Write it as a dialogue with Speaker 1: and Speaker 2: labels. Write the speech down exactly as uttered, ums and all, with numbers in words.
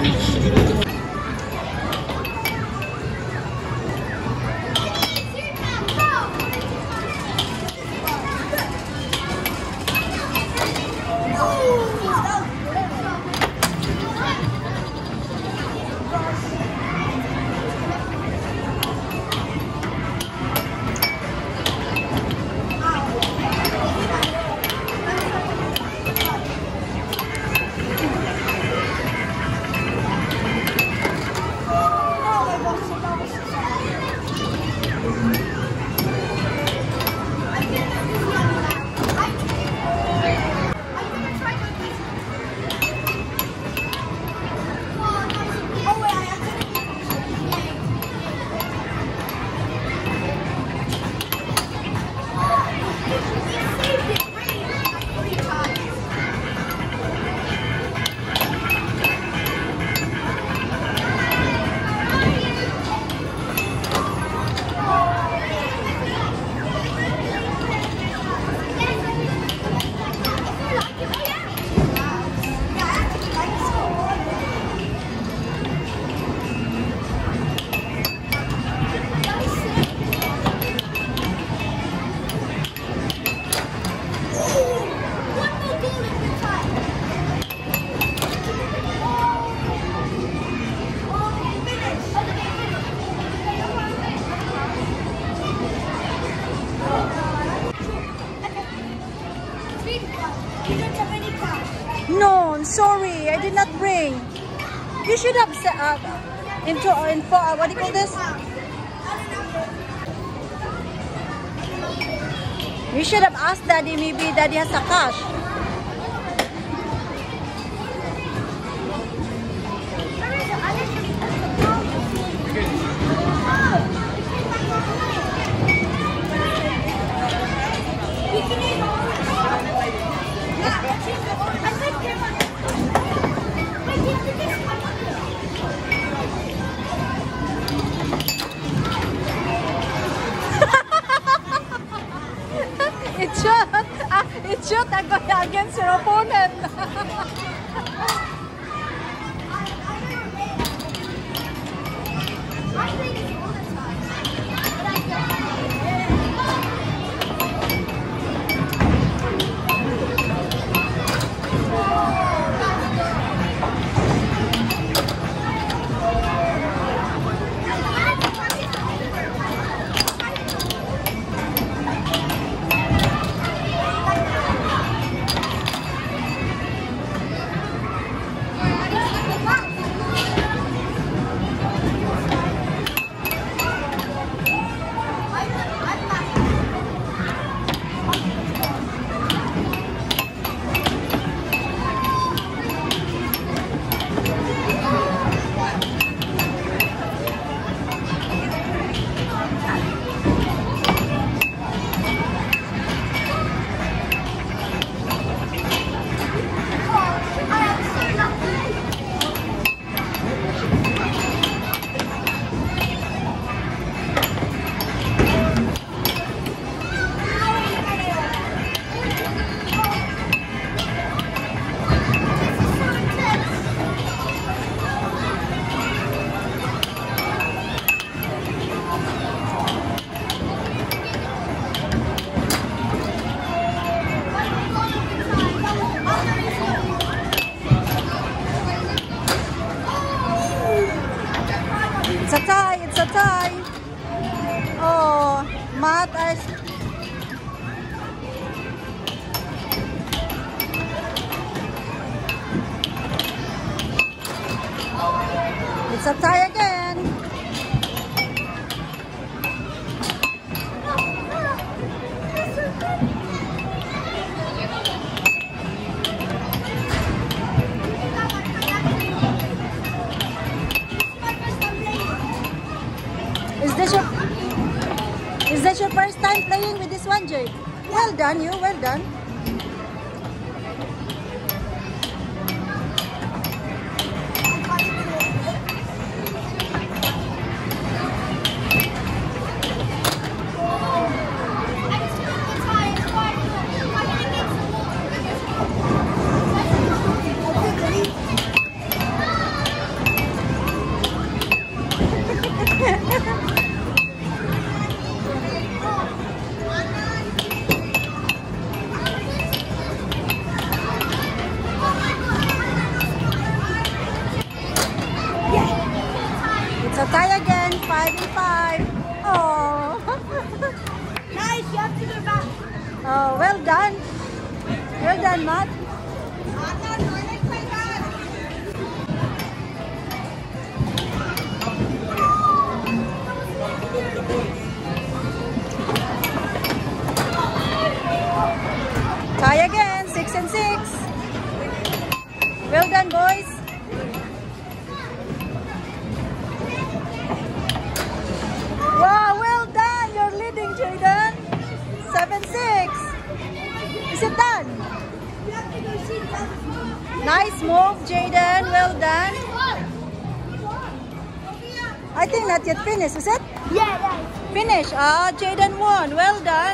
Speaker 1: No, I'm sorry. I did not bring. You should have set up into info. Uh, what do you call this? You should have asked Daddy. Maybe Daddy has a cash. It should. Uh, it should against your opponent. It's a tie, it's a tie. Oh, Matt, I... It's a tie again. Is this your Is this your first time playing with this one, Jade? Well done, you. Well done. five and five. Oh.
Speaker 2: Nice, you have to go back.
Speaker 1: Oh, well done. Well done, Matt. Tie again, six and six. Well done, boys. Wow, well done. You're leading, Jaiden. seven six. Is it done? Nice move, Jaiden. Well done. I think not yet finished, is it?
Speaker 2: Yeah, yeah.
Speaker 1: Finish. Ah, Jaiden won. Well done.